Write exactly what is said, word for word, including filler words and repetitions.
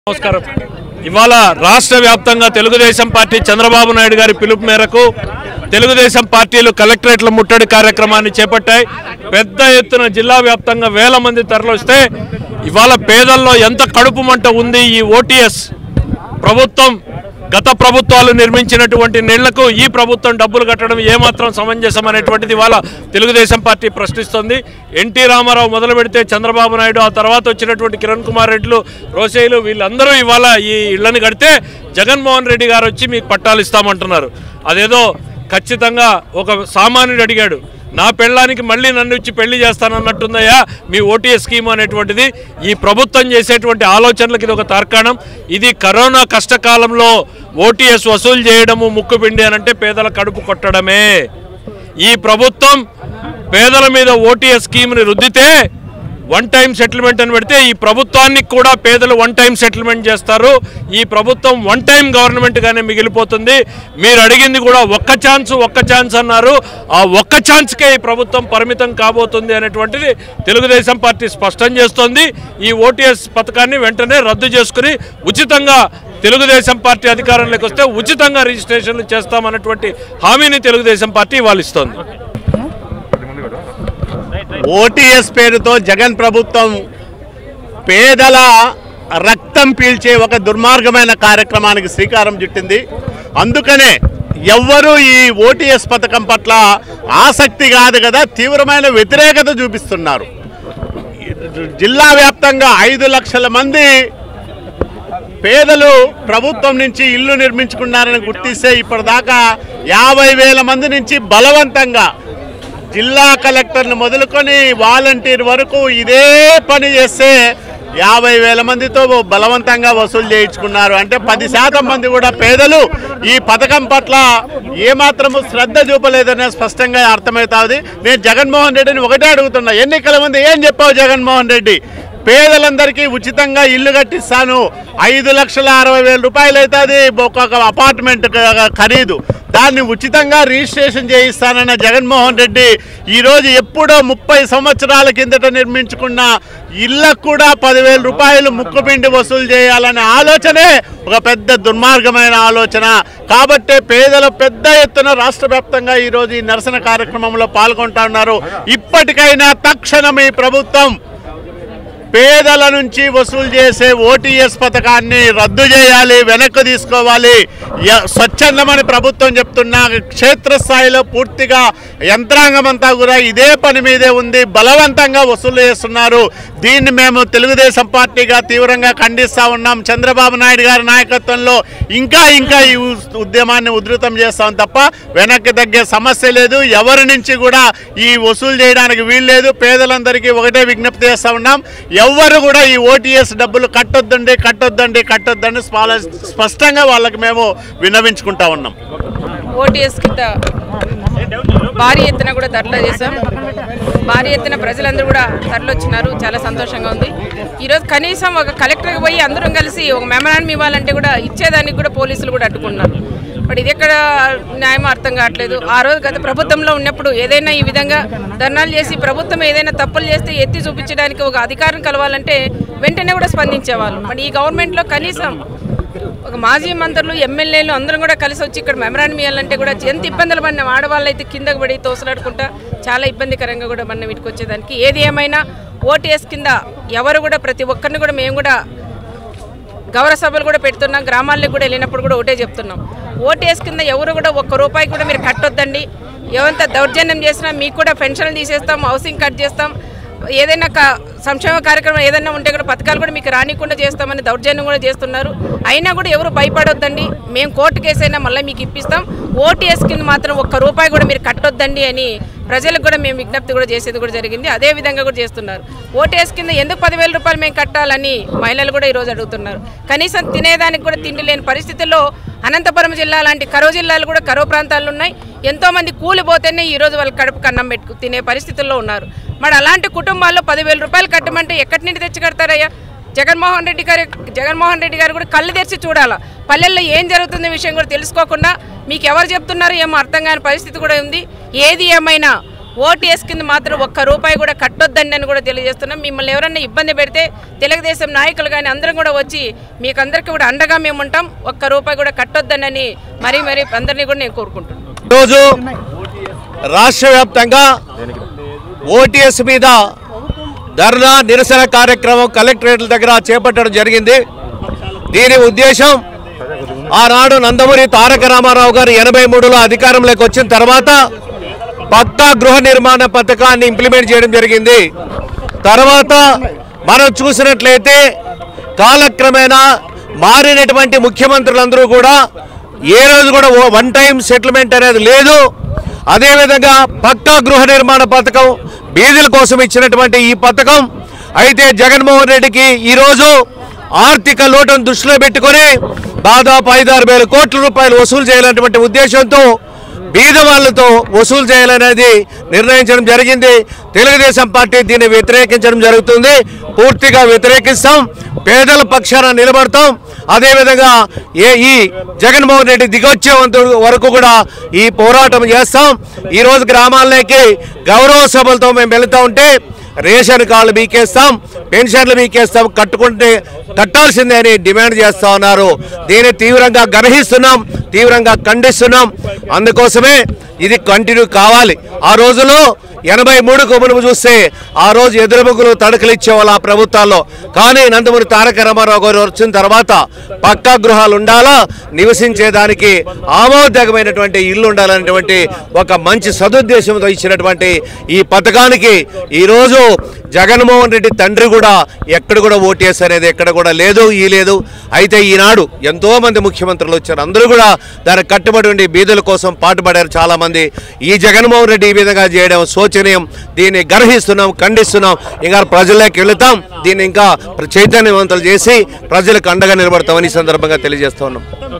నమస్కారం. ఇవాళ రాష్ట్ర వ్యాప్తంగా తెలుగుదేశం పార్టీ చంద్రబాబు నాయుడు గారి పిలుపు మేరకు తెలుగుదేశం పార్టీలు కలెక్టరేట్ల ముట్టడి కార్యక్రమాన్ని చేపట్టాయి. పెద్ద ఎత్తున జిల్లా వ్యాప్తంగా వేల మంది తరలిస్తే ఇవాళ పేదల్లో ఎంత కడుపు మంట ఉంది. ఈ ఓటీఎస్ ప్రభుత్వం గత ప్రభుత్వాలు నిర్మించినటువంటి నీళ్లకు ఈ ప్రభుత్వం డబ్బులు కట్టడం ఏమాత్రం సమంజసం అనేటువంటిది ఇవాళ తెలుగుదేశం పార్టీ ప్రశ్నిస్తుంది. ఎన్టీ రామారావు మొదలు పెడితే చంద్రబాబు నాయుడు, ఆ తర్వాత వచ్చినటువంటి కిరణ్ కుమార్ రెడ్డిలు, రోసేలు, వీళ్ళందరూ ఇవాళ ఈ ఇళ్లను కడితే జగన్మోహన్ రెడ్డి గారు వచ్చి మీకు పట్టాలు ఇస్తామంటున్నారు. అదేదో ఖచ్చితంగా ఒక సామాన్యుడు అడిగాడు, నా పెళ్ళానికి మళ్ళీ నన్ను ఇచ్చి పెళ్లి చేస్తానన్నట్టుందయ్యా మీ ఓటీఎస్ స్కీమ్ అనేటువంటిది. ఈ ప్రభుత్వం చేసేటువంటి ఆలోచనలకు ఇది ఒక తార్కాణం. ఇది కరోనా కష్టకాలంలో ఓటీఎస్ వసూలు చేయడము ముక్కుపిండి అనంటే పేదల కడుపు కొట్టడమే. ఈ ప్రభుత్వం పేదల మీద ఓటీఎస్ స్కీమ్ని రుద్దితే వన్ టైం సెటిల్మెంట్ అని పెడితే ఈ ప్రభుత్వానికి కూడా పేదలు వన్ టైం సెటిల్మెంట్ చేస్తారు. ఈ ప్రభుత్వం వన్ టైం గవర్నమెంట్గానే మిగిలిపోతుంది. మీరు అడిగింది కూడా ఒక్క ఛాన్స్ ఒక్క ఛాన్స్ అన్నారు. ఆ ఒక్క ఛాన్స్కే ఈ ప్రభుత్వం పరిమితం కాబోతుంది అనేటువంటిది తెలుగుదేశం పార్టీ స్పష్టం చేస్తోంది. ఈ ఓటీఎస్ పథకాన్ని వెంటనే రద్దు చేసుకుని ఉచితంగా తెలుగుదేశం పార్టీ అధికారంలోకి వస్తే ఉచితంగా రిజిస్ట్రేషన్లు చేస్తామన్నటువంటి హామీని తెలుగుదేశం పార్టీ వాళ్ళు ఇస్తోంది. ఓటీఎస్ పేరుతో జగన్ ప్రభుత్వం పేదల రక్తం పీల్చే ఒక దుర్మార్గమైన కార్యక్రమానికి శ్రీకారం చుట్టింది. అందుకనే ఎవ్వరూ ఈ ఓటీఎస్ పథకం పట్ల ఆసక్తి కాదు కదా, తీవ్రమైన వ్యతిరేకత చూపిస్తున్నారు. జిల్లా వ్యాప్తంగా ఐదు లక్షల మంది పేదలు ప్రభుత్వం నుంచి ఇల్లు నిర్మించుకున్నారని గుర్తిస్తే ఇప్పటిదాకా యాభై వేల మంది నుంచి బలవంతంగా జిల్లా కలెక్టర్ను మొదలుకొని వాలంటీర్ వరకు ఇదే పని చేస్తే యాభై వేల మందితో బలవంతంగా వసూలు చేయించుకున్నారు. అంటే పది శాతం మంది కూడా పేదలు ఈ పథకం పట్ల ఏమాత్రము శ్రద్ధ చూపలేదనే స్పష్టంగా అర్థమవుతుంది. నేను జగన్మోహన్ రెడ్డిని ఒకటే అడుగుతున్నా, ఎన్నికల ముందు ఏం చెప్పావు జగన్మోహన్ రెడ్డి? పేదలందరికీ ఉచితంగా ఇల్లు కట్టిస్తాను, ఐదు లక్షల అరవై వేల రూపాయలు అవుతుంది ఒక్కొక్క అపార్ట్మెంట్ ఖరీదు, దాన్ని ఉచితంగా రిజిస్ట్రేషన్ చేయిస్తానన్న జగన్మోహన్ రెడ్డి ఈరోజు ఎప్పుడో ముప్పై సంవత్సరాల కిందట నిర్మించుకున్న ఇళ్లకు కూడా పదివేల రూపాయలు ముక్కుపిండి వసూలు చేయాలనే ఆలోచనే ఒక పెద్ద దుర్మార్గమైన ఆలోచన. కాబట్టే పేదలు పెద్ద ఎత్తున రాష్ట్ర వ్యాప్తంగా ఈరోజు ఈ నిరసన కార్యక్రమంలో పాల్గొంటా ఉన్నారు. ఇప్పటికైనా తక్షణం ఈ ప్రభుత్వం పేదల నుంచి వసూలు చేసే ఓటీఎస్ పథకాన్ని రద్దు చేయాలి, వెనక్కి తీసుకోవాలి. స్వచ్ఛందమని ప్రభుత్వం చెప్తున్నా క్షేత్రస్థాయిలో పూర్తిగా యంత్రాంగం అంతా కూడా ఇదే పని మీదే ఉంది, బలవంతంగా వసూలు చేస్తున్నారు. దీన్ని మేము తెలుగుదేశం పార్టీగా తీవ్రంగా ఖండిస్తూ ఉన్నాం. చంద్రబాబు నాయుడు గారి నాయకత్వంలో ఇంకా ఇంకా ఈ ఉద్యమాన్ని ఉధృతం చేస్తాం తప్ప వెనక్కి తగ్గే సమస్య లేదు. ఎవరి నుంచి కూడా ఈ వసూలు చేయడానికి వీల్లేదు. పేదలందరికీ ఒకటే విజ్ఞప్తి చేస్తూ ఉన్నాం, ఎవ్వరు కూడా ఈ ఓటీఎస్ డబ్బులు కట్టొద్దండి కట్టొద్దండి కట్టొద్దండి స్పష్టంగా వాళ్ళకి మేము విన్నవించుకుంటా ఉన్నాం. ఓటీఎస్ కింద భారీ ఎత్తున కూడా తరలి చేశాం. భారీ ఎత్తున ప్రజలందరూ కూడా తరలివచ్చినారు. చాలా సంతోషంగా ఉంది. ఈరోజు కనీసం ఒక కలెక్టర్కి పోయి అందరం కలిసి ఒక మెమరాండం ఇవ్వాలంటే కూడా ఇచ్చేదానికి కూడా పోలీసులు కూడా అడ్డుకున్నారు. బట్ ఇది ఎక్కడ న్యాయం అర్థం కావట్లేదు. ఆ రోజు గత ప్రభుత్వంలో ఉన్నప్పుడు ఏదైనా ఈ విధంగా ధర్నాలు చేసి ప్రభుత్వం ఏదైనా తప్పులు చేస్తే ఎత్తి చూపించడానికి ఒక అధికారం కలవాలంటే వెంటనే కూడా స్పందించేవాళ్ళు. మరి ఈ గవర్నమెంట్లో కనీసం ఒక మాజీ మంత్రులు, ఎమ్మెల్యేలు అందరం కూడా కలిసి వచ్చి ఇక్కడ మెమరాండం ఇవ్వాలంటే కూడా ఎంత ఇబ్బందులు పడిన ఆడవాళ్ళు అయితే కిందకు పడి తోసలాడుకుంటా చాలా ఇబ్బందికరంగా కూడా మన వీటికి వచ్చేదానికి. ఏది ఏమైనా ఓటీఎస్ కింద ఎవరు కూడా ప్రతి ఒక్కరిని కూడా మేము కూడా గౌరవ సభలు కూడా పెడుతున్నాం. గ్రామాలకు కూడా వెళ్ళినప్పుడు కూడా ఒకటే చెప్తున్నాం, ఓటీఎస్ కింద ఎవరు కూడా ఒక్క రూపాయి కూడా మీరు కట్టొద్దండి. ఎవరంత దౌర్జన్యం చేసినా మీకు కూడా పెన్షన్లు తీసేస్తాం, హౌసింగ్ కట్ చేస్తాం, ఏదైనా సంక్షేమ కార్యక్రమం ఏదైనా ఉంటే కూడా పథకాలు కూడా మీకు రానికుండా చేస్తామని దౌర్జన్యం కూడా చేస్తున్నారు. అయినా కూడా ఎవరు భయపడొద్దండి, మేము కోర్టు కేసైనా మళ్ళీ మీకు ఇప్పిస్తాం, ఓటీఎస్ కింద మాత్రం ఒక్క రూపాయి కూడా మీరు కట్టొద్దండి అని ప్రజలకు కూడా మేము విజ్ఞప్తి కూడా చేసేది కూడా జరిగింది. అదే విధంగా కూడా చేస్తున్నారు. ఓటీఎస్ కింద ఎందుకు పదివేల రూపాయలు మేము కట్టాలని మహిళలు కూడా ఈరోజు అడుగుతున్నారు. కనీసం తినేదానికి కూడా తిండి లేని పరిస్థితుల్లో అనంతపురం జిల్లా లాంటి కరో జిల్లాలు కూడా కరో ప్రాంతాలు ఉన్నాయి. ఎంతోమంది కూలిపోతేనే ఈరోజు వాళ్ళు కడుపు కన్నం పెట్టు తినే పరిస్థితుల్లో ఉన్నారు. మరి అలాంటి కుటుంబాల్లో పదివేల రూపాయలు కట్టమంటే ఎక్కడి నుండి తెచ్చి కడతారయ్యా? జగన్మోహన్ రెడ్డి గారు జగన్మోహన్ రెడ్డి గారు కూడా కళ్ళు తెరిచి చూడాలా. పల్లెల్లో ఏం జరుగుతున్న విషయం కూడా తెలుసుకోకుండా మీకు ఎవరు చెప్తున్నారు ఏమో అర్థం కాని పరిస్థితి కూడా ఉంది. ఏది ఏమైనా ఓటీఎస్ కింద మాత్రం ఒక్క రూపాయి కూడా కట్టొద్దండి అని కూడా తెలియజేస్తున్నాం. మిమ్మల్ని ఎవరన్నా ఇబ్బంది పెడితే తెలుగుదేశం నాయకులు కానీ అందరం కూడా వచ్చి మీకు అందరికీ కూడా అండగా మేము ఉంటాం. ఒక్క రూపాయి కూడా కట్టొద్దని మరీ మరీ అందరినీ కూడా నేను కోరుకుంటున్నాను. ఈరోజు రాష్ట్ర వ్యాప్తంగా ఓటీఎస్ మీద ధర్నా నిరసన కార్యక్రమం కలెక్టరేట్ల దగ్గర చేపట్టడం జరిగింది. దీని ఉద్దేశం ఆనాడు నందమూరి తారక రామారావు గారు ఎనభై మూడులో అధికారంలోకి వచ్చిన తర్వాత పక్కా గృహ నిర్మాణ పథకాన్ని ఇంప్లిమెంట్ చేయడం జరిగింది. తర్వాత మనం చూసినట్లయితే కాలక్రమేణా మారినటువంటి ముఖ్యమంత్రులందరూ కూడా ఏ రోజు కూడా వన్ టైం సెటిల్మెంట్ అనేది లేదు. అదేవిధంగా పక్కా గృహ నిర్మాణ పథకం బీదల కోసం ఇచ్చినటువంటి ఈ పథకం అయితే జగన్మోహన్ రెడ్డికి ఈరోజు ఆర్థిక లోటును దృష్టిలో పెట్టుకొని దాదాపు ఐదారు వేల కోట్ల రూపాయలు వసూలు చేయాలన్నటువంటి ఉద్దేశంతో బీద వాళ్లతో వసూలు చేయాలనేది నిర్ణయించడం జరిగింది. తెలుగుదేశం పార్టీ దీన్ని వ్యతిరేకించడం జరుగుతుంది. పూర్తిగా వ్యతిరేకిస్తాం, పేదల పక్షాన నిలబడతాం. అదేవిధంగా ఏ ఈ జగన్మోహన్ రెడ్డి దిగొచ్చే వరకు కూడా ఈ పోరాటం చేస్తాం. ఈరోజు గ్రామాల్లోకి గౌరవ సభలతో మేము వెళుతూ ఉంటే రేషన్ కార్డులు మీకేస్తాం, పెన్షన్లు మీకేస్తాం, కట్టుకుంటే కట్టాల్సిందే అని డిమాండ్ చేస్తూ ఉన్నారు. దీన్ని తీవ్రంగా గర్హిస్తున్నాం, తీవ్రంగా ఖండిస్తున్నాం. అందుకోసమే ఇది కంటిన్యూ కావాలి. ఆ రోజులో ఎనభై మూడు కొమ్మును చూస్తే ఆ రోజు ఎదురుముగ్గులు తడకలు ఇచ్చేవాళ్ళు ఆ ప్రభుత్వాల్లో. కానీ నందమూరి తారక రామారావు గారు వచ్చిన తర్వాత పక్కా గృహాలు ఉండాలా, నివసించేదానికి ఆమోదకమైనటువంటి ఇల్లు ఉండాలనేటువంటి ఒక మంచి సదుద్దేశంతో ఇచ్చినటువంటి ఈ పథకానికి ఈరోజు జగన్మోహన్ రెడ్డి తండ్రి కూడా ఎక్కడ కూడా ఓటీఎస్ అనేది ఎక్కడ కూడా లేదు, ఈ లేదు. అయితే ఈనాడు ఎంతో మంది ముఖ్యమంత్రులు వచ్చారు, అందరూ కూడా దానికి కట్టుబడి ఉండి బీదల కోసం పాటుపడారు చాలామంది. ఈ జగన్మోహన్ రెడ్డి ఈ విధంగా చేయడం శోచనీయం. దీన్ని గర్హిస్తున్నాం, ఖండిస్తున్నాం. ఇంకా ప్రజల్లోకి వెళుతాం, దీన్ని ఇంకా చైతన్యవంతులు చేసి ప్రజలకు అండగా నిలబడతామని ఈ సందర్భంగా తెలియజేస్తూ ఉన్నాం.